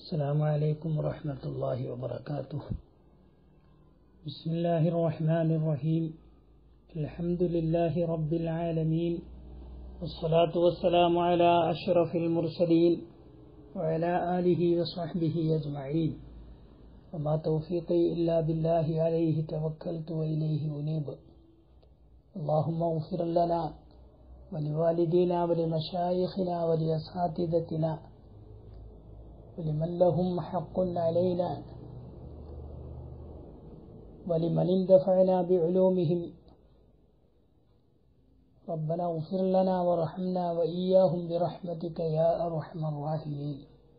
السلام عليكم ورحمة الله وبركاته. بسم الله الرحمن الرحيم. الحمد لله رب العالمين، والصلاة والسلام على أشرف المرسلين وعلى آله وصحبه أجمعين، وما توفيقي إلا بالله عليه توكلت وإليه أنيب. اللهم اغفر لنا ولوالدينا ولمشايخنا ولأساتذتنا ولمن لهم حق علينا ولمن اندفعنا بعلومهم. ربنا اغفر لنا وارحمنا وإياهم برحمتك يا أرحم الراحمين.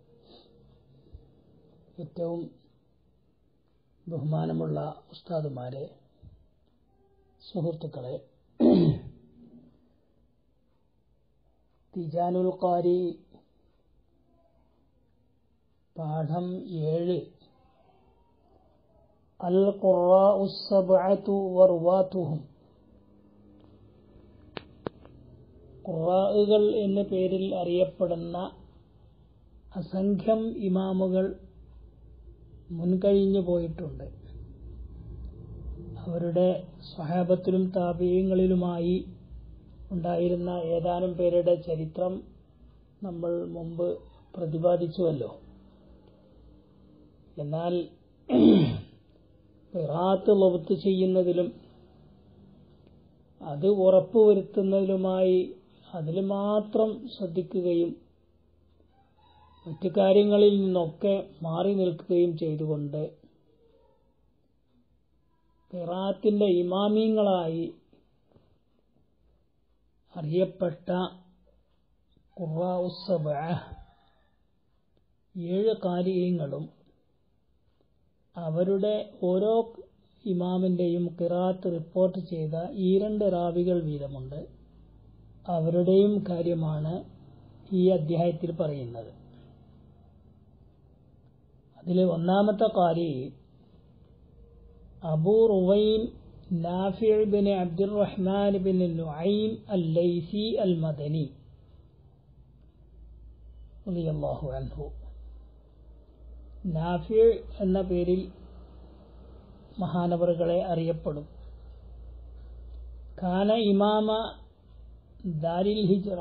ഏറ്റവും ബഹുമാനമുള്ള ഉസ്താദുമാരെ, സുഹൃത്തുക്കളെ, തിജാനുൽ ഖാരി പാഠം 7 അൽ ഖുറാഉ സബ്അതു വറുവാതുഹും. ഖുറാഉകൾ എന്ന പേരിൽ അറിയപ്പെടുന്ന അസംഖ്യം ഇമാമുകൾ മുൻകഴിഞ്ഞു പോയിട്ടുണ്ട്. അവരുടെ സ്വഹാബത്തിലും താബിഈങ്ങളിലുമായി ഉണ്ടായിരുന്ന ഏതാനും പേരുടെ ചരിത്രം നമ്മൾ മുമ്പ് പ്രതിപാദിച്ചുവല്ലോ. എന്നാൽ ഖിറാഅത്ത് ളബ്ത് ചെയ്യുന്നതിലും അത് ഉറപ്പുവരുത്തുന്നതിലുമായി അതിൽ മാത്രം ശ്രദ്ധിക്കുകയും മറ്റു കാര്യങ്ങളിൽ നിന്നൊക്കെ മാറി നിൽക്കുകയും ചെയ്തുകൊണ്ട് ഖിറാഅത്തിന്റെ ഇമാമിങ്ങളായി അറിയപ്പെട്ട ഖുറാഉ സബ്അ 7 ഖാരിഈങ്ങളും അവരുടെ ഓരോ ഇമാമിന്റെയും ഖിറാഅത്ത് റിപ്പോർട്ട് ചെയ്ത 2 റാവികൾ വീതമുണ്ട്. അവരുടെയും കാര്യമാണ് ഈ അധ്യായത്തിൽ പറയുന്നത്. അതിൽ ഒന്നാമത്തെ ഖാരി അബൂ റുവൈം നാഫിഉ ഇബ്നു അബ്ദുറഹ്മാൻ ഇബ്നു നുഐം അൽ-ലൈസി അൽ-മദനി റളിയല്ലാഹു അൻഹു. നാഫിഉ എന്ന പേരിൽ മഹാനവറുകളെ അറിയപ്പെടും. ഖാന ഇമാമ ദാരുൽ ഹിജ്റ,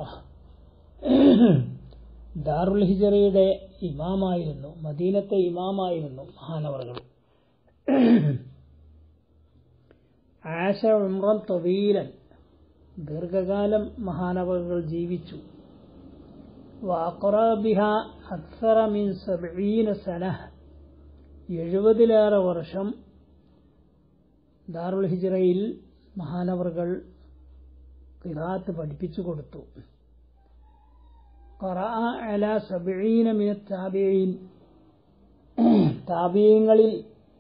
ദാറുൽ ഹിജ്റയുടെ ഇമാമായിരുന്നു, മദീനത്തെ ഇമാമായിരുന്നു മഹാനവറുകൾ. ആശ ഉംറൻ തവീലൻ, ദീർഘകാലം മഹാനവറുകൾ ജീവിച്ചു. വഅഖറ ബിഹാ അക്സറ മിൻ 70 സന, 70-ലേറെ വർഷം ദാറുൽ ഹിജ്റയിൽ മഹാനവറുകൾ ഖിറാഅത്ത് പഠിപ്പിച്ചു കൊടുത്തു. ഖറഅ അലാ 70 മിന താബിഈൻ, താബിഈങ്ങളിൽ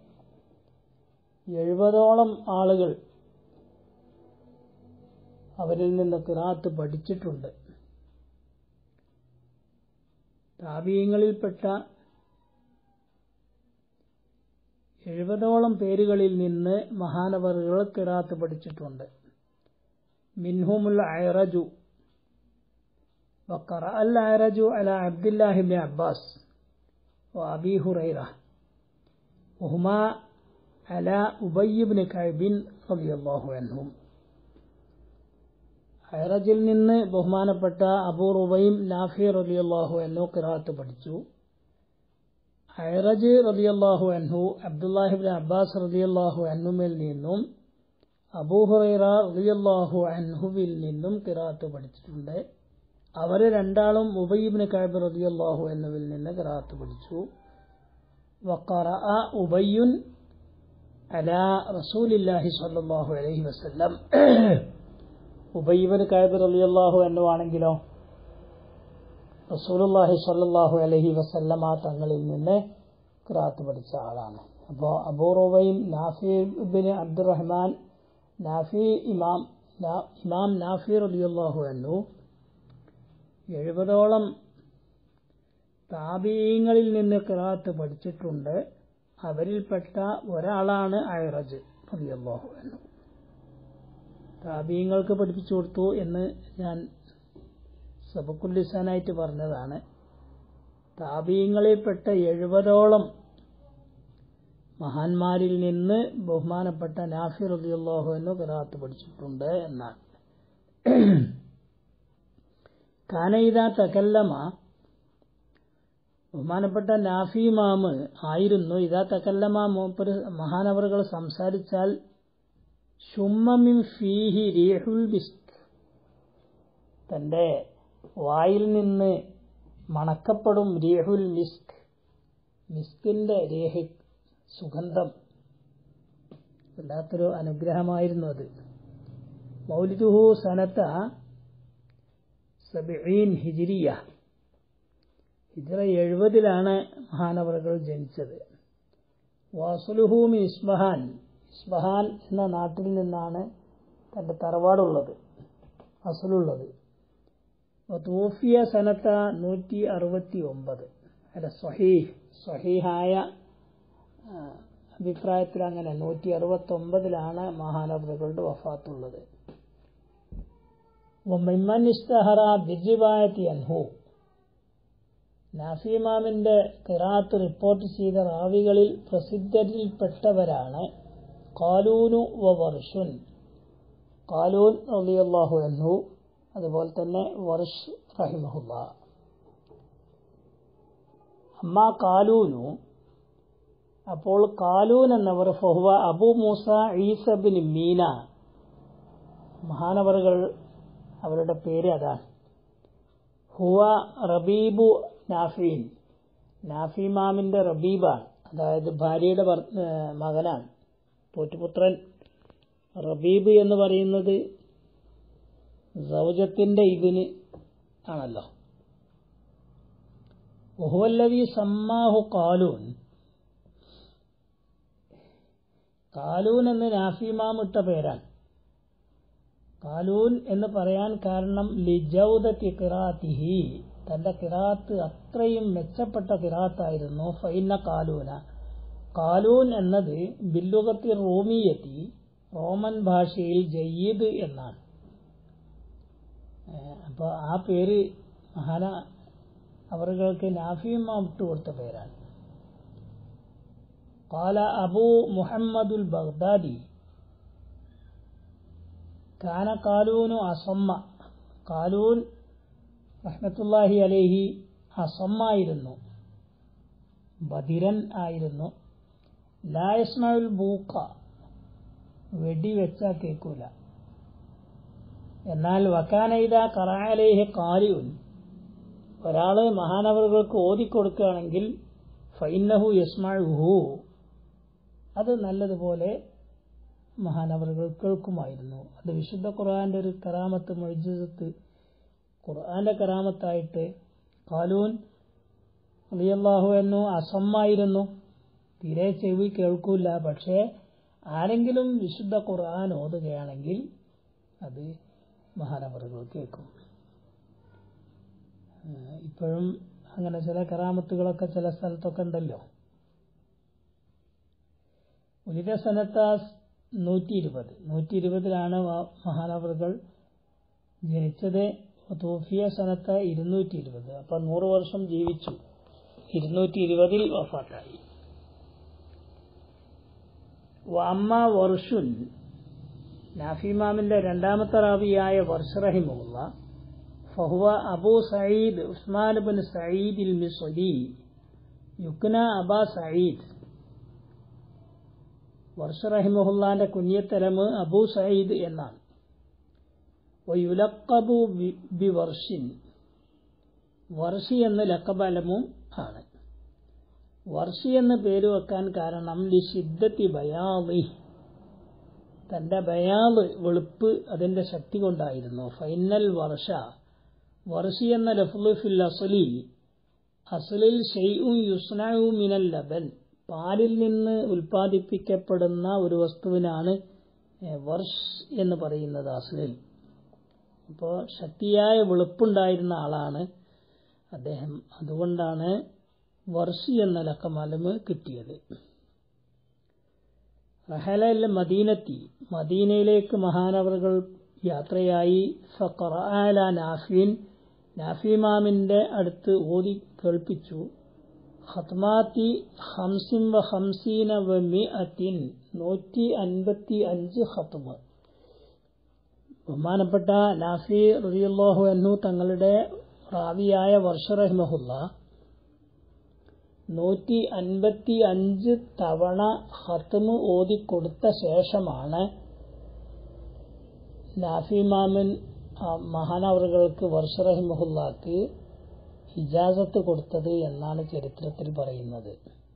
70ഓളം ആളുകൾ അവരിൽ നിന്ന് ഖിറാഅത്ത് പഠിച്ചിട്ടുണ്ട്. താബിഈങ്ങളിൽപ്പെട്ട 70ഓളം പേരുകളിൽ നിന്ന് മഹാനവറുകൾ ഖിറാഅത്ത് പഠിച്ചിട്ടുണ്ട്. മിൻഹുമുൽ അഅറജു, വഖറഅ അൽ അഅറജു അലാ അബ്ദുല്ലാഹി ഇബ്നു അബ്ബാസ് വഅബീ ഹുറൈറ വഹുമാ അലാ ഉബയ്യ് ഇബ്നു കഅബ് റളിയല്ലാഹു അൻഹും. അഅറജിൽ നിന്ന് ബഹുമാനപ്പെട്ട അബൂ റുവൈം നാഫിഉ റളിയല്ലാഹു അൻഹു ഖിറാഅത്ത് പഠിച്ചു. അഅറജ് റളിയല്ലാഹു അൻഹു അബ്ദുല്ലാഹി ഇബ്നു അബ്ബാസ് റളിയല്ലാഹു അൻഹുവിൽ നിന്നും അബൂ ഹുറൈറ റളിയല്ലാഹു അൻഹുവിൽ നിന്നും ഖിറാഅത്ത് പഠിച്ചിട്ടുണ്ട്. അവർ രണ്ടാളും ഉബയ്യ് ഇബ്നു കഅബ് റളിയല്ലാഹു അൻഹുവിൽ നിന്ന് ഖിറാഅത്ത് പഠിച്ചു. വഖറഅ ഉബയ്യുൻ അലാ റസൂലില്ലാഹി സ്വല്ലല്ലാഹു അലൈഹി വസല്ലം. ഉബയ്യ് ഇബ്നു കഅബ് റളിയല്ലാഹു അൻഹു ആണെങ്കിലോ റസൂലുള്ളാഹി സ്വല്ലല്ലാഹു അലൈഹി വസല്ലമ തങ്ങളിൽ നിന്ന് ഖിറാഅത്ത് പഠിച്ച ആളാണ്. അപ്പോൾ അബൂ റുവൈം നാഫി ഇബ്നു അബ്ദുറഹ്മാൻ ഇമാം നാഫി റളിയല്ലാഹു അൻഹു 70ഓളം താബിഈങ്ങളിൽ നിന്ന് ഖിറാഅത്ത് പഠിച്ചിട്ടുണ്ട്. അവരിൽപ്പെട്ട ഒരാളാണ് അഅറജ് റളിയല്ലാഹു അൻഹു. താബിഈങ്ങൾക്ക് പഠിപ്പിച്ചു കൊടുത്തു എന്ന് ഞാൻ സബഖുൽ ലിസാനായിട്ട് പറഞ്ഞതാണ്. താബീങ്ങളിൽപ്പെട്ട 70ഓളം മഹാന്മാരിൽ നിന്ന് ബഹുമാനപ്പെട്ട നാഫി റളിയല്ലാഹു അൻഹു ഖിറാഅത്ത് പഠിച്ചിട്ടുണ്ട് എന്നാണ്. കാന ഇദാ തകല്ലമ, ബഹുമാനപ്പെട്ട നാഫി ഇമാമ് ആയിരുന്നു, ഇദാ തകല്ലമ മഹാനവറുകൾ സംസാരിച്ചാൽ ശുമ്മ മിൻ ഫീഹി റീഹുൽ മിസ്ക്, തന്റെ വായിൽ നിന്ന് മണക്കപ്പെടും റീഹുൽ മിസ്ക്, മിസ്കിന്റെ രേഹ്, സുഗന്ധം. വല്ലാത്തൊരു അനുഗ്രഹമായിരുന്നു അത്. മൗലിദുഹു സനത 70 ഹിജ്രിയ, ഹിജ്റ 70 മഹാനവറുകൾ ജനിച്ചത്. വാസുലുഹു മിൻ ഇസ്ബഹാൻ, ഇസ്ബഹാൻ എന്ന നാട്ടിൽ നിന്നാണ് തന്റെ തറവാടുള്ളത്, അസുലുള്ളത്. തൂഫിയ സനത്ത 169, അല്ല സ്വഹീഹായ അഭിപ്രായത്തിൽ അങ്ങനെ 169 മഹാനവറുകളുടെ വഫാത്തുള്ളത്. വമിമ്മൻ ഇസ്തഹറ ബിർരിവായത്തി അൻഹു, നാഫി ഇമാമിന്റെ ഖിറാഅത്ത് റിപ്പോർട്ട് ചെയ്ത റാവികളിൽ പ്രസിദ്ധരിൽപ്പെട്ടവരാണ് ഖാലൂനു വ വർഷുൻ, ഖാലൂൻ റളിയല്ലാഹു അൻഹു, അതുപോലെ തന്നെ വർഷ് റഹിമഹുല്ലാഹ്. അമ്മാ ഖാലൂനു, അപ്പോൾ ഖാലൂൻ എന്നവർ ഫഹുവ അബൂ മൂസ ഈസ ബിൻ മീന, മഹാനവറുകൾ അവരുടെ പേര് അതാണ്. ഹുവ റബീബു നാഫീൻ, നാഫി ഇമാമിന്റെ റബീബാണ്, അതായത് ഭാര്യയുടെ മകനാണ്, പോറ്റുപുത്രൻ. റബീബ് എന്ന് പറയുന്നത് സൗജത്തിന്റെ ഇതിന് ആണല്ലോ. വഹുവല്ലദീ സമ്മാഹു ഖാലൂൻ, ഖാലൂൻ എന്ന് നാഫി ഇമാം ഇട്ട പേരാണ്. ഖാലൂൻ എന്ന് പറയാൻ കാരണം ലിജൗദത്തി ഖിറാഅത്തിഹി, തന്റെ ഖിറാഅത്ത് അത്രയും മെച്ചപ്പെട്ട ഖിറാഅത്തായിരുന്നു. ഫൈന ഖാലൂന, ഖാലൂൻ എന്നത് ബില്ലുഗത്തി റൂമിയത്തി, റോമൻ ഭാഷയിൽ ജയ്യിദ് എന്നാണ്. അപ്പൊ ആ പേര് അവർക്ക് നാഫി ഇമാം ഇട്ടുകൊടുത്ത പേരാണ്. ഖാല അബൂ മുഹമ്മദുൽ ബഗ്ദാദി കാന ഖാലൂനു അസമ്മ, ഖാലൂൻ റഹ്മത്തുള്ളാഹി അലൈഹി അസമ്മായിരുന്നു, ബധിരൻ ആയിരുന്നു. ലാ യസ്മഉൽ ബൂഖ, വെടിവെച്ചാ കേൾക്കൂല. എന്നാൽ വകാന ഇദാ ഖറഅ അലൈഹി ഖാരിഉൻ, ഒരാള് മഹാനവറുകൾക്ക് ഓതിക്കൊടുക്കുകയാണെങ്കിൽ ഫഇന്നഹു യസ്മഉഹു, അത് നല്ലതുപോലെ മഹാനവറുകൾ കേൾക്കുമായിരുന്നു. അത് വിശുദ്ധ ഖുർആന്റെ ഒരു കറാമത്ത്, മുഅ്ജിസത്ത്, ഖുർആന്റെ കറാമത്തായിട്ട് ഖാലൂൻ റളിയല്ലാഹു അൻഹു അസമ്മായിരുന്നു, തീരെ ചെവി കേൾക്കൂല. പക്ഷേ ആരെങ്കിലും വിശുദ്ധ ഖുർആൻ ഓതുകയാണെങ്കിൽ അത് മഹാനവറുകൾ കേൾക്കും. ഇപ്പോഴും അങ്ങനെ ചില കറാമത്തുകളൊക്കെ ചില സ്ഥലത്തൊക്കെ ഉണ്ടല്ലോ. ഉലിദ സനത്ത 120 മഹാനവറുകൾ ജനിച്ചത്. തൂഫിയ സനത്ത 220, അപ്പൊ 100 വർഷം ജീവിച്ചു. 220 വഫാത്തായി. വഅമ്മ വർഷുൻ, നാഫി ഇമാമിന്റെ രണ്ടാമത്തെ റാവിയായ വർഷ് റഹിമഹുല്ലാഹ്, ഫഹുവ അബൂ സഈദ് ഉസ്മാൻ ഇബ്നു സഈദ് അൽ മിസ്രി യുക്ന അബാ സഈദ്. വർഷ് റഹിമഹുല്ലാന്റെ കുഞ്ഞത്തലമ് അബൂ സഈദ് എന്നാണ്. വയുലഖബു ബിവർഷിൻ, വർഷി എന്ന ലഖബലമും ആണ്. വർഷി എന്ന് പേര് വെക്കാൻ കാരണം ലിശിദ്ദത്തി ബയാളി, തന്റെ ബയാള് വെളുപ്പ് അതിന്റെ ശക്തി കൊണ്ടായിരുന്നു. ഫൈനൽ വർഷ, വർഷി എന്ന ലഫ്ളു ഫിൽ അസ്ലി, അസ്ലിൽ ഷൈഉൻ യുസ്നഉ മിനൽ ലബൻ, പാലിൽ നിന്ന് ഉൽപ്പാദിപ്പിക്കപ്പെടുന്ന ഒരു വസ്തുവിനാണ് വർഷ് എന്ന് പറയുന്നത് അസ്ലിൽ. അപ്പോൾ ശക്തിയായ വെളുപ്പുണ്ടായിരുന്ന ആളാണ് അദ്ദേഹം, അതുകൊണ്ടാണ് വർഷി എന്ന ലഖബ് കിട്ടിയത്. റഹലൽ മദീനത്തി, മദീനയിലേക്ക് മഹാനവറുകൾ യാത്രയായി. ഫഖറഅ അലാ നാഫിൻ, നാഫി ഇമാമിന്റെ അടുത്ത് ഓതി കേൾപ്പിച്ചു. ഖത്മാത്തി 55 വ 100 155 ഖത്മ. ബഹുമാനപ്പെട്ട നാഫി റളിയല്ലാഹു അൻഹു തങ്ങളുടെ റാവിയായ വർഷ റഹിമഹുല്ലാ 155 തവണ ഖത്മ് ഓതിക്കൊടുത്ത ശേഷമാണ് നാഫി ഇമാമൻ മഹാനവറുകൾക്ക് വർഷ റഹിമഹുല്ലാക്ക് ഇജാസത്ത് കൊടുത്തത് എന്നാണ് ചരിത്രത്തിൽ പറയുന്നത്.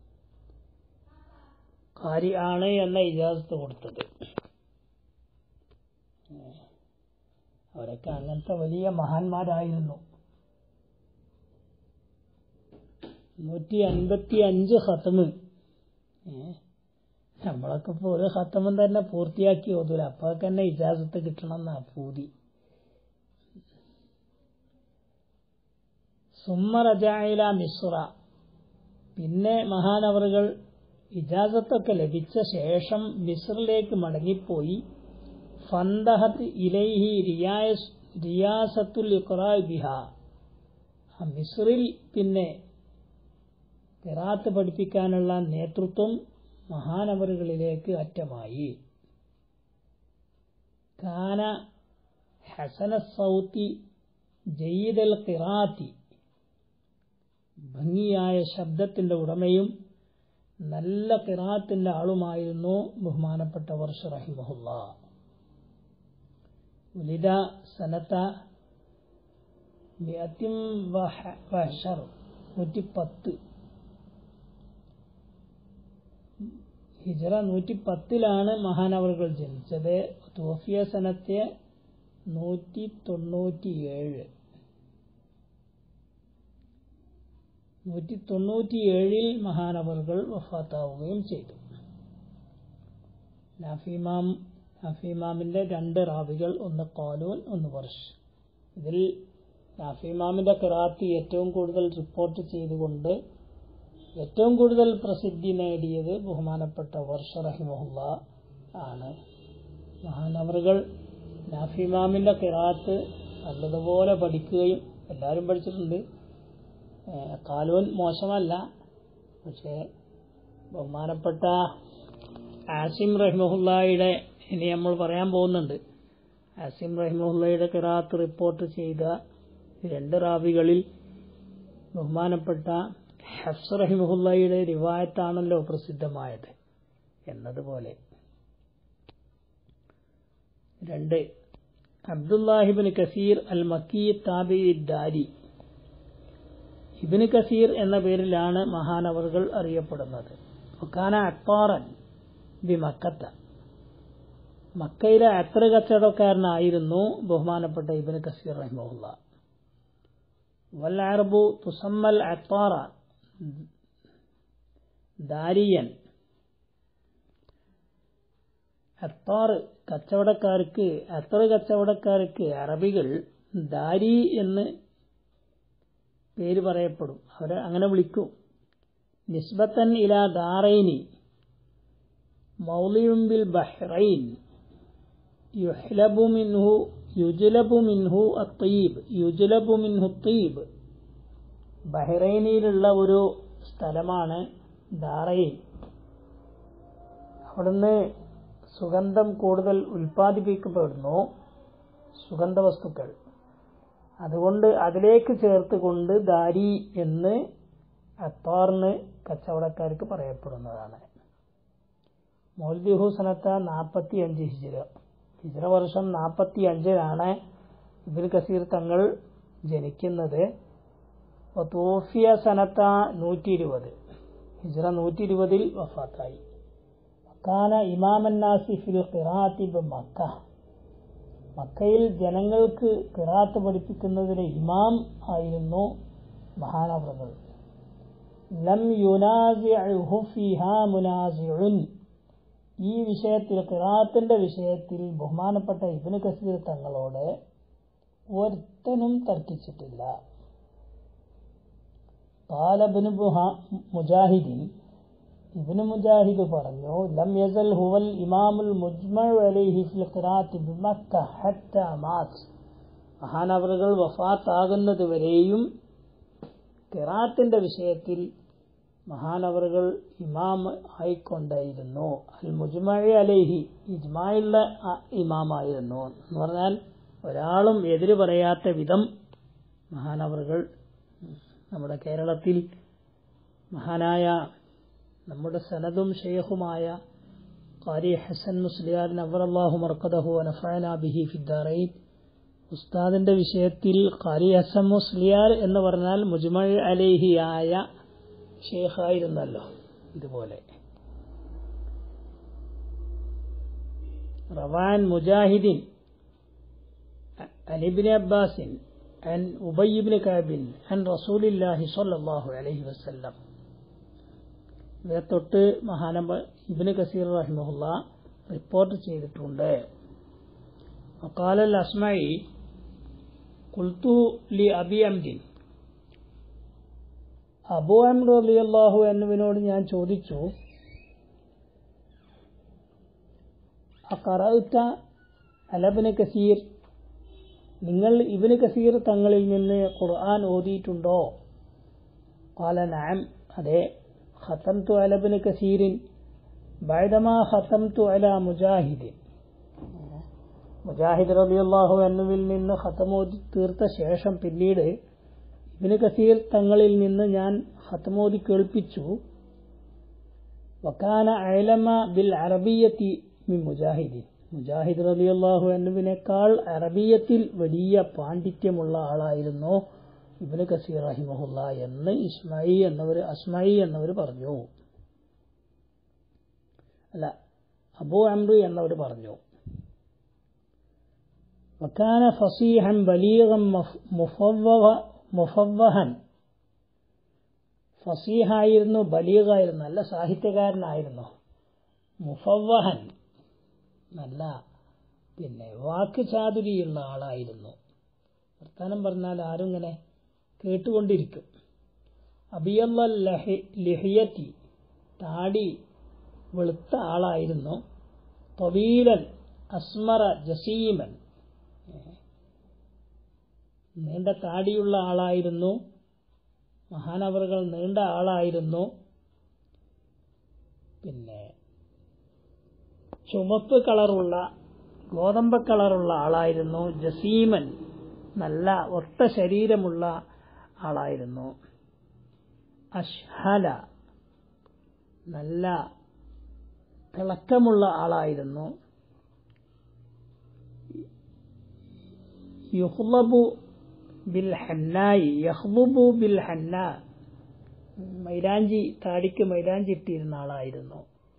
ഖാരി ആണ് എന്ന ഇജാസത്ത് കൊടുത്തത്. അവരൊക്കെ അങ്ങനത്തെ വലിയ മഹാന്മാരായിരുന്നു. 155 ഖത്മ്. നമ്മളൊക്കെ ഇപ്പോൾ ഒരു ഖത്തമും തന്നെ പൂർത്തിയാക്കി ഓതൂല. അപ്പൊക്കെ തന്നെ ഇജാസത്ത് കിട്ടണം എന്നാ പൂതി. സുമ്മ റജഅ മിസ്ര. പിന്നെ മഹാനവറുകൾ ഇജാസത്തൊക്കെ ലഭിച്ച ശേഷം മിസ്റിലേക്ക് മടങ്ങിപ്പോയി. ഫന്തഹത്ത് ഇലൈഹി റിയാസത്തുൽ ഇഖ്റാ ബിഹാ. മിസ്റിൽ പിന്നെ ഖിറാഅത്ത് പഠിപ്പിക്കാനുള്ള നേതൃത്വം മഹാനവറുകളിലേക്ക് അറ്റമായി. കാന ഹസന സൗതി ജയ്യിദൽ ഖിറാഅത്തി. ഭംഗിയായ ശബ്ദത്തിന്റെ ഉടമയും നല്ല ഖിറാഅത്തിന്റെ ആളുമായിരുന്നു ബഹുമാനപ്പെട്ട വർഷ റഹിമഹുല്ലാ. ഉലിദ സനത 110 ഹിജ്റ 110 മഹാനവറുകൾ ജനിച്ചത്. തോഫിയ സനത്തെ 197. 197 മഹാനവറുകൾ വഫാത്താവുകയും ചെയ്തു. നാഫി ഇമാമിന്റെ 2 റാവികൾ, ഒന്ന് ഖാലൂൻ, ഒന്ന് വർഷ്. ഇതിൽ നാഫി ഇമാമിന്റെ ഖിറാഅത്ത് ഏറ്റവും കൂടുതൽ റിപ്പോർട്ട് ചെയ്തുകൊണ്ട് ഏറ്റവും കൂടുതൽ പ്രസിദ്ധി നേടിയത് ബഹുമാനപ്പെട്ട വർഷ റഹിമഹുല്ലാ ആണ്. മഹാനവറുകൾ നാഫി ഇമാമിന്റെ ഖിറാഅത്ത് നല്ലതുപോലെ പഠിക്കുകയും എല്ലാവരും പഠിച്ചിട്ടുണ്ട്. ഖാലൂൻ മോശമല്ല. പക്ഷേ ബഹുമാനപ്പെട്ട ആസിം റഹിമഹുല്ലായുടെ ഇനി നമ്മൾ പറയാൻ പോകുന്നുണ്ട്. ആസിം റഹിമഹുല്ലായുടെ ഖിറാഅത്ത് റിപ്പോർട്ട് ചെയ്ത 2 റാവികളിൽ ബഹുമാനപ്പെട്ട ഹഫ്സ് റഹിമഹുല്ലായുടെ റിവായത്താണല്ലോ പ്രസിദ്ധമായത് എന്നതുപോലെ. 2 അബ്ദുല്ലാഹിബ്നു കസീർ അൽ മക്കി താബിഈ ദാരി. ഇബ്നു കസീർ എന്ന പേരിലാണ് മഹാനവറുകൾ അറിയപ്പെടുന്നത്. വകാന അത്താറൻ ബി മക്കത്ത. മക്കയിലെ അത്ര കച്ചവടക്കാരനായിരുന്നു ബഹുമാനപ്പെട്ട ഇബ്നു കസീർ റഹിമഹുല്ലാ. വൽ അറബു തുസമ്മൽ അത്താറ ദാരിയൻ. അത്താർ കച്ചവടക്കാർക്ക്, അത്ര കച്ചവടക്കാർക്ക് അറബികൾ ദാരി എന്ന് പേര് പറയപ്പെടും. അവരെ അങ്ങനെ വിളിക്കും. നിസ്ബത്തൻ ഇലാ ദാറൈനി മൗളിഉൻ ബിൽ ബഹ്റൈൻ യുജ്ലബു മിൻഹു അത്തീബ്. ബഹ്റൈനിലുള്ള ഒരു സ്ഥലമാണ് ദാറൈൻ. അവിടുന്ന് സുഗന്ധം കൂടുതൽ ഉൽപ്പാദിപ്പിക്കപ്പെടുന്നു, സുഗന്ധ വസ്തുക്കൾ. അതുകൊണ്ട് അതിലേക്ക് ചേർത്തുകൊണ്ട് ദാരി എന്ന് അത്താറിന് കച്ചവടക്കാർക്ക് പറയപ്പെടുന്നതാണ്. മൗലിദുഹു സനത്ത 45 ഹിജ്റ. ഹിജ്റ വർഷം 45 ഇബ്നു കസീർ തങ്ങൾ ജനിക്കുന്നത്. തോഫിയ സനത്ത 120. ഹിജ്റ 120 വഫാത്തായി. കാന ഇമാമൻ നാസി ഫിൽ ഖിറാഅത്തി ബിമക്ക. മക്കയിൽ ജനങ്ങൾക്ക് ഖിറാഅത്ത് പഠിപ്പിക്കുന്നതിന് ഇമാം ആയിരുന്നു മഹാനവറുകൾ. ലം യുനാസിഉഹു ഫീഹാ മുനാസിഉൻ. ഈ വിഷയത്തിൽ, ഖിറാഅത്തിന്റെ വിഷയത്തിൽ ബഹുമാനപ്പെട്ട ഇബ്നു കസീർ തങ്ങളോട് ഒരുത്തനും തർക്കിച്ചിട്ടില്ല. ഖാല ഇബ്നു മുജാഹിദിൻ. ഇബ്നു മുജാഹിദ് പറഞ്ഞു, ലം യസൽ ഹുവൽ ഇമാമുൽ മുജ്മഉ അലൈഹി ഫിൽ ഖിറാഅത്തി ബിമക്ക ഹത്താ മാത്. മഹാനവറുകൾ വഫാത്താകുന്നത് വരെയും ഖിറാഅത്തിന്റെ വിഷയത്തിൽ മഹാനവറുകൾ ഇമാം ആയിക്കൊണ്ടായിരുന്നു. അൽ മുജ്മഇ അലൈഹി, ഇജ്മായുള്ള ഇമാമായിരുന്നു എന്ന് പറഞ്ഞാൽ ഒരാളും എതിര് പറയാത്ത വിധം മഹാനവറുകൾ നമ്മുടെ കേരളത്തിൽ മഹാനായ നമ്മുടെ സനദും ഷെയ്ഖുമായ ഖാരി ഹസൻ മുസ്ലിയാർ നവ്വറല്ലാഹു മർഖദഹു വനഫഅനാ ബിഹി ഫിദ്ദാറൈൻ ഉസ്താദിന്റെ വിഷയത്തിൽ ഖാരി ഹസൻ മുസ്ലിയാർ എന്ന് പറഞ്ഞാൽ മുജ്മഇ അലൈഹി ആയ ഷെയ്ഖായിരുന്നല്ലോ. ഇതുപോലെ റവാൻ മുജാഹിദിൻ عن ابن عباس عن أبي بن كعب عن رسول الله صلى الله عليه وسلم. തൊട്ട് മഹാനബ ഇബ്നു കസീർ റഹിമഹുല്ല റിപ്പോർട്ട് ചെയ്തിട്ടുണ്ട്. وقال الأصمعي قلت لأبي عمرو, അബൂ അംർ റളിയല്ലാഹു അൻഹുവിനോട് ഞാൻ ചോദിച്ചു, അഖറഅത അല ഇബ്നു കസീർ, നിങ്ങൾ ഇബ്നു കസീർ തങ്ങളിൽ നിന്ന് ഖുർആൻ ഓതിയിട്ടുണ്ടോ? ഖാല നഅം, അതെ. ഖതംതു അല ഇബ്നു കസീരിൻ ബഅദമാ ഖതംതു അല മുജാഹിദ്, മുജാഹിദ് റളിയല്ലാഹു അൻഹുവിൽ നിന്ന് ഖതം ഓതി തീർത്ത ശേഷം പിന്നീട് ഇബ്നു കസീർ തങ്ങളിൽ നിന്ന് ഞാൻ ഖതം ഓതി കേൾപ്പിച്ചു. വകാന അലമ ബിൽ അറബിയ്യത്തി മിൻ മുജാഹിദ്, മുജാഹിദ് റളിയല്ലാഹു അൻഹുവിനേക്കാൾ അറബിയത്തിൽ വലിയ പാണ്ഡിത്യമുള്ള ആളായിരുന്നു ഇബ്നു കസീർ റഹിമഹുല്ല എന്ന് അസ്മഈ എന്നവർ പറഞ്ഞു. അല്ല, അബൂ അംർ എന്നവർ പറഞ്ഞു. വകാന ഫസീഹൻ ബലീഗൻ മുഫവ്വഹൻ, ഫസീഹായിരുന്നു, ബലീഗായിരുന്നു, നല്ല സാഹിത്യകാരനായിരുന്നു. മുഫവ്വഹൻ, നല്ല വാക്ക് ചാതുരിയുള്ള ആളായിരുന്നു. വർത്താനം പറഞ്ഞാൽ ആരും ഇങ്ങനെ കേട്ടുകൊണ്ടിരിക്കും. അബിയൽ ലിഹിയത്തി, താടി വെളുത്ത ആളായിരുന്നു. തവീലൻ അസ്മറ ജസീമൻ, നീണ്ട താടിയുള്ള ആളായിരുന്നു. മഹാനവറുകൾ നീണ്ട ആളായിരുന്നു. ചുവപ്പ് കളറുള്ള, ഗോതമ്പ് കളറുള്ള ആളായിരുന്നു. ജസീമൻ, നല്ല ഒത്ത ശരീരമുള്ള ആളായിരുന്നു. അഷ്ഹല, നല്ല തിളക്കമുള്ള ആളായിരുന്നു. യുഹ്ലബു ബിൽ ഹന്നായി, യഹ്ലുബു ബിൽ ഹന്ന, മൈലാഞ്ചി, താടിക്ക് മൈലാഞ്ചി ഇട്ടിരുന്ന ആളായിരുന്നു.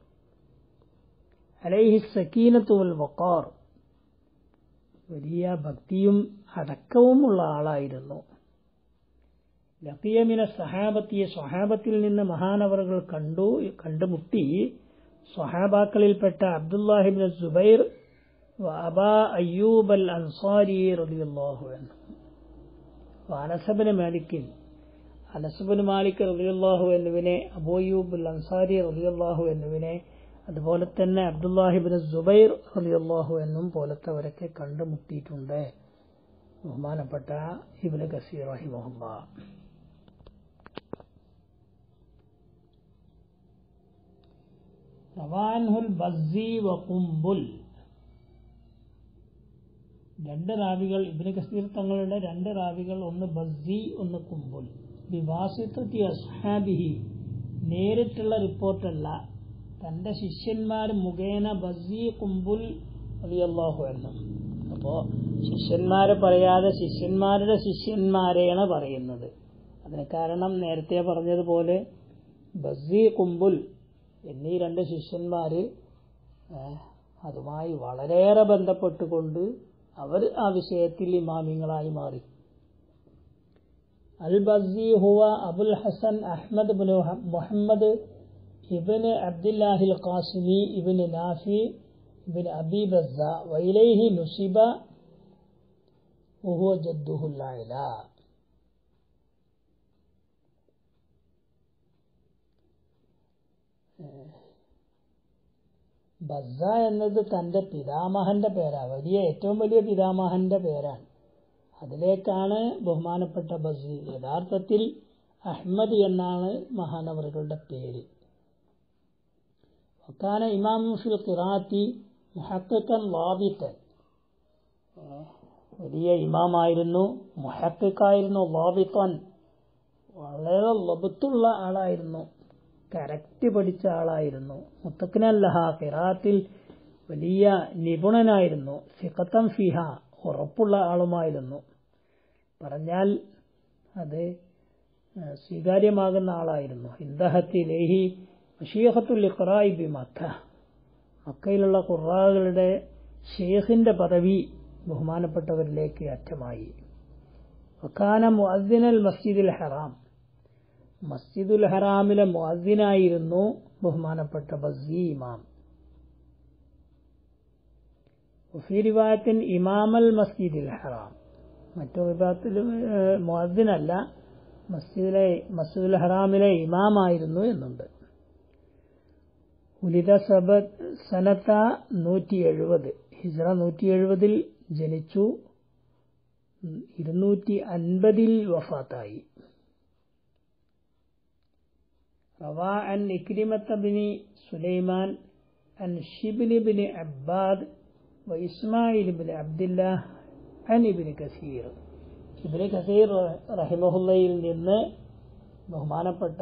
അലൈഹി സക്കീനത്തു വൽ വഖാർ, വലിയ ഭക്തിയും അടക്കവുമുള്ള ആളായിരുന്നു. ലഖിയ മിന സഹാബത്തി, സ്വഹാബത്തിൽ നിന്ന് മഹാനവറുകൾ കണ്ടുമുട്ടി. സ്വഹാബാക്കളിൽപ്പെട്ട അബ്ദുല്ലാഹി ഇബ്നു സുബൈർ അബാ അയ്യൂബ് അൽ അൻസാരി റളിയല്ലാഹു അൻഹു, അനസ് ഇബ്നു മാലിക് റളിയല്ലാഹു അൻഹുവിനെ, അബൂ അയ്യൂബ് അൽ അൻസാരി റളിയല്ലാഹു അൻഹുവിനെ, അതുപോലെ തന്നെ അബ്ദുല്ലാഹി ഇബ്നു സുബൈർ റളിയല്ലാഹു അൻഹും പോലത്തവരൊക്കെ കണ്ടുമുട്ടിയിട്ടുണ്ട് ബഹുമാനപ്പെട്ട ഇബ്നു കസീർ റഹിമഹുല്ലാഹ്. റവാൻഹുൽ ബസ്സി വഖുംബുൽ, രണ്ട് റാവികൾ, ഇബ്നു കസീർ തങ്ങളുടെ രണ്ട് റാവികൾ, ഒന്ന് ബസ്സി, ഒന്ന് കുംബുൽ. ബിവാസിത്തത്തി അസ്ഹാബിഹി, നേരിട്ടുള്ള റിപ്പോർട്ടല്ല, തന്റെ ശിഷ്യന്മാർ മുഖേന ബസ്സി കുംബുൽ റളിയല്ലാഹു അൻഹു. അപ്പോ ശിഷ്യന്മാരെ പറയാതെ ശിഷ്യന്മാരുടെ ശിഷ്യന്മാരെയാണ് പറയുന്നത്. അതിന് കാരണം നേരത്തെ പറഞ്ഞതുപോലെ ബസ്സി കുംബുൽ എന്നീ രണ്ട് ശിഷ്യന്മാര് അതുമായി വളരെയേറെ ബന്ധപ്പെട്ടുകൊണ്ട് അവർ ആ വിഷയത്തിൽ ഇമാമിങ്ങളായി മാറി. അൽ ബസ്സി ഹുവ അബുൽ ഹസൻ അഹ്മദ് ഇബ്നു മുഹമ്മദ് ഇബ്നു അബ്ദുല്ലാഹിൽ ഖാസിമി ഇബ്നു നാഫി ഇബ്നു അബി ബസ്സ വഇലൈഹി നുസിബ വഹുവ ജദ്ദുഹുൽ അഅ്ലാ. ബസ്സ എന്നത് തന്റെ പിതാമഹന്റെ പേരാണ്, ഏറ്റവും വലിയ പിതാമഹന്റെ പേരാണ്. അതിലേക്കാണ് ബഹുമാനപ്പെട്ട ബസീർ. യഥാർത്ഥത്തിൽ അഹ്മദ് എന്നാണ് മഹാനവറുകളുടെ പേര്. വക്കാന ഇമാമു ഫിൽ ഖിറാഅത്തി മുഹഖ്ഖിഖൻ ളാബിത്തൻ, വലിയ ഇമാമായിരുന്നു, മുഹഖ്ഖിഖായിരുന്നു, ളാബിത്തൻ വളരെ ലബ്തുള്ള ആളായിരുന്നു, കറക്റ്റ് പഠിച്ച ആളായിരുന്നു. മുത്തഖിനല്ലഹ, ഖിറാഅത്തിൽ വലിയ നിപുണനായിരുന്നു. സിഖത്തൻ ഫിഹ, ഉറപ്പുള്ള ആളുമായിരുന്നു. പറഞ്ഞാൽ അത് സ്വീകാര്യമാകുന്ന ആളായിരുന്നു. ഇന്ദഹത്തി ഇലൈഹി മശീഖത്തുൽ ഇഖ്റാഇ ബി മക്ക, മക്കയിലുള്ള ഖുറാകളുടെ ഷെയ്ഖിന്റെ പദവി ബഹുമാനപ്പെട്ടവരിലേക്ക് അറ്റമായി. വകാന മുഅദ്ദിനൽ മസ്ജിദുൽ ഹറാം, മസ്ജിദുൽ ഹറാമിലെ മുഅദ്ദിനായിരുന്നു ബഹുമാനപ്പെട്ട ബസീ ഇമാം. വഫീ റിവായത്തിൻ ഇമാമൽ മസ്ജിദുൽ ഹറാം, മറ്റു വിഭാഗത്തിൽ മുഅദ്ദിനല്ല, മസ്ജിദുൽ ഹറാമിലെ ഇമാമായിരുന്നു എന്നുണ്ട്. ഉലിദ സനത്ത 170, ഹിജ്റ 170 ജനിച്ചു, 250 വഫാത്തായി. റവാ അൻ ഇക്രിമത്ത ബിനി സുലൈമാൻ അൻ ഷിബ്ലി ബിനി അബ്ബാദ് വ ഇസ്മായിൽ ബിനി അബ്ദില്ലാഹ് അൻ ഇബ്നു കസീർ. ഇബ്നു കസീർ റഹിമഹുല്ലയിൽ നിന്ന് ബഹുമാനപ്പെട്ട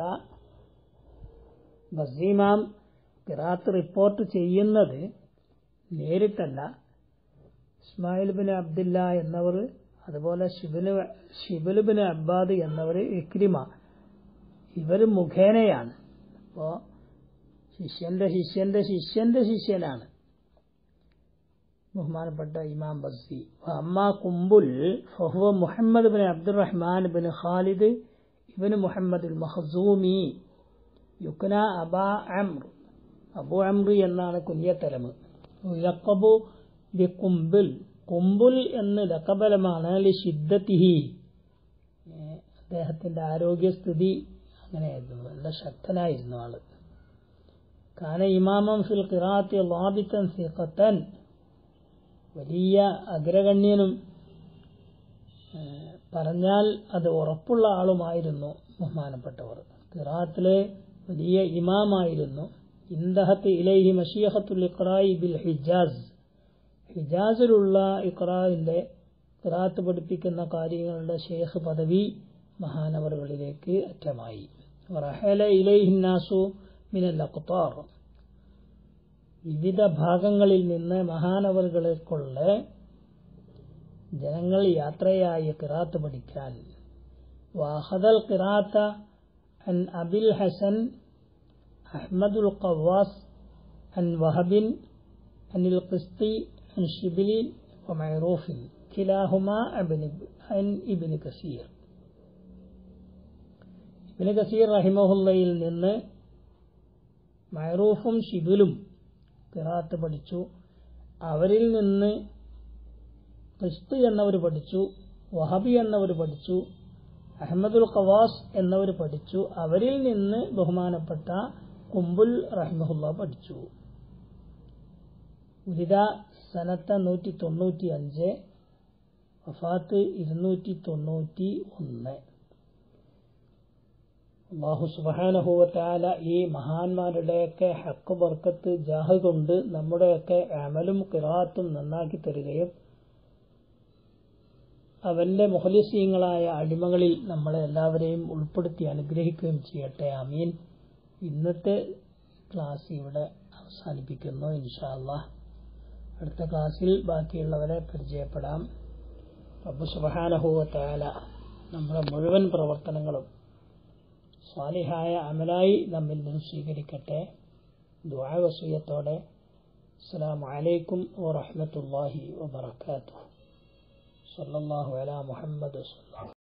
ബസീമാം ഖിറാഅത്ത് റിപ്പോർട്ട് ചെയ്യുന്നത് നേരിട്ടല്ല. ഇസ്മായിൽ ബിൻ അബ്ദില്ല എന്നവർ, അതുപോലെ ഷിബ്ലു ബിൻ അബ്ബാദ് എന്നവർ, ഇക്രിമ, ഇവർ മുഖേനയാണ്. അപ്പോ ശിഷ്യന്റെ ശിഷ്യന്റെ ശിഷ്യന്റെ ശിഷ്യനാണ് ബഹുമാനപ്പെട്ട ഇമാം ബസീ. അമ്മാ കുംബുൽ ഫഹുവ മുഹമ്മദ് ബിൻ അബ്ദുറഹ്മാൻ ബിൻ ഖാലിദ് ഇബ്നു മുഹമ്മദുൽ മഖ്സൂമി യുക്ന അബാ അംർ, അബു അംർ എന്നാണ് കുഞ്ഞത്തലമ്. ലഖബു ബി കുംബുൽ, കുംബുൽ എന്ന് ലഖബലമാണ്. ലി ശിദ്ദതിഹി, അദ്ദേഹത്തിന്റെ ആരോഗ്യസ്ഥിതി അങ്ങനെയായിരുന്നു, നല്ല ശക്തനായിരുന്നു ആള്. കാന ഇമാമൻ ഫിൽ ഖിറാഅത്തി ളാബിത്തൻ സിഖത്തൻ, വലിയ അഗ്രഗണ്യനും പറഞ്ഞാൽ അത് ഉറപ്പുള്ള ആളുമായിരുന്നു ബഹുമാനപ്പെട്ടവർ. ഖിറാഅത്തിലെ വലിയ ഇമാമായിരുന്നു. ഇന്ദഹത്ത് ഇലൈഹി മശീഖത്തുൽ ഇഖ്റാഇ ബിൽ ഹിജാസ്, ഹിജാസിലുള്ള ഇഖ്റാഇന്റെ ഖിറാഅത്ത് പഠിപ്പിക്കുന്ന കാര്യങ്ങളുടെ ഷെയ്ഖ് പദവി മഹാനവറുകളിലേക്ക് അറ്റമായി. വറഹല ഇലൈഹി നാസു മിനൽ അഖ്താർ, വിവിധ ഭാഗങ്ങളിൽ നിന്ന് മഹാനവറുകളെക്കുള്ള ജനങ്ങൾ യാത്രയായി ഖിറാഅത്ത് പഠിക്കാൻ. വഅഖദൽ ഖിറാഅത്ത അൻ അബിൽ ഹസൻ അഹ്മദുൽ ഖവാസ് അൻ വഹബിൻ അനിൽ ഖിസ്തി അൻ ഷിബ്ലിൻ വമഅറൂഫിൻ കിലാഹുമാ അൻ ഇബ്നു കസീർ. ഇബ്നു കസീർ റഹിമഹുല്ലയിൽ നിന്ന് മഅറൂഫും ഷിബിലും ഖിറാഅത്ത് പഠിച്ചു. അവരിൽ നിന്ന് ഖിസ്തി എന്നവർ പഠിച്ചു, വഹബി എന്നവർ പഠിച്ചു, അഹ്മദുൽ ഖവാസ് എന്നവർ പഠിച്ചു. അവരിൽ നിന്ന് ബഹുമാനപ്പെട്ട കുംബുൽ റഹിമഹുല്ല പഠിച്ചു. ഉലിദ സനത്ത 195, വഫാത്ത് 291. അല്ലാഹു സുബ്ഹാനഹു വ തആല ഈ മഹാന്മാരുടെയൊക്കെ ഹക്ക് ബർക്കത്ത് ജാഹ് കൊണ്ട് നമ്മുടെയൊക്കെ അമലും ഖിറാഅത്തും നന്നാക്കി തരികയും അവന്റെ മുഖ്ലിസീങ്ങളായ അടിമകളിൽ നമ്മളെ എല്ലാവരെയും ഉൾപ്പെടുത്തി അനുഗ്രഹിക്കുകയും ചെയ്യട്ടെ. ആമീൻ. ഇന്നത്തെ ക്ലാസ് ഇവിടെ അവസാനിപ്പിക്കുന്നു. ഇൻഷാ അല്ലാഹ് അടുത്ത ക്ലാസ്സിൽ ബാക്കിയുള്ളവരെ പരിചയപ്പെടാം. റബ്ബ് സുബ്ഹാനഹു വ തആല നമ്മുടെ മുഴുവൻ പ്രവർത്തനങ്ങളും സ്വാലിഹായ അമലായി നമ്മിൽ നിന്ന് സ്വീകരിക്കട്ടെ. ദുആ വസിയത്തോടെ അസ്സലാമു അലൈക്കും വറഹ്മത്തുള്ളാഹി വബറകാതുഹു. സല്ലല്ലാഹു അലാ മുഹമ്മദ്.